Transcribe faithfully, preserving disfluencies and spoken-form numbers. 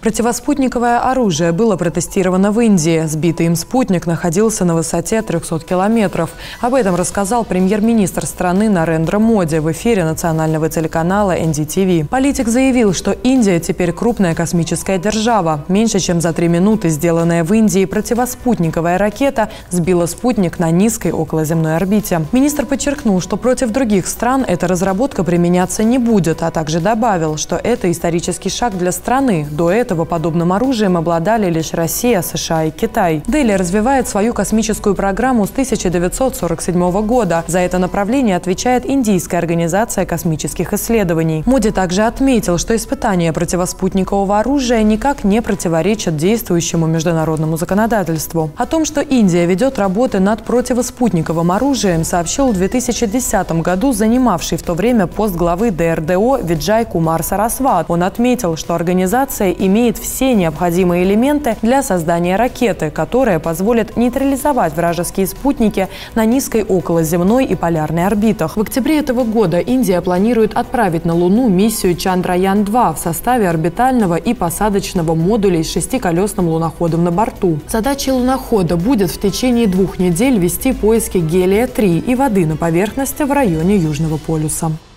Противоспутниковое оружие было протестировано в Индии. Сбитый им спутник находился на высоте трёхсот километров. Об этом рассказал премьер-министр страны Нарендра Моди в эфире национального телеканала эн ди ти ви. Политик заявил, что Индия теперь крупная космическая держава. Меньше чем за три минуты сделанная в Индии противоспутниковая ракета сбила спутник на низкой околоземной орбите. Министр подчеркнул, что против других стран эта разработка применяться не будет, а также добавил, что это исторический шаг для страны. До этого Этого подобным оружием обладали лишь Россия, США и Китай. Дели развивает свою космическую программу с тысяча девятьсот сорок седьмого года. За это направление отвечает Индийская организация космических исследований. Моди также отметил, что испытания противоспутникового оружия никак не противоречат действующему международному законодательству. О том, что Индия ведет работы над противоспутниковым оружием, сообщил в две тысячи десятом году занимавший в то время пост главы дэ эр дэ о Виджай Кумар Сарасват. Он отметил, что организация имеет имеет все необходимые элементы для создания ракеты, которая позволит нейтрализовать вражеские спутники на низкой околоземной и полярной орбитах. В октябре этого года Индия планирует отправить на Луну миссию Чандраян два в составе орбитального и посадочного модулей с шестиколесным луноходом на борту. Задачей лунохода будет в течение двух недель вести поиски гелия три и воды на поверхности в районе Южного полюса.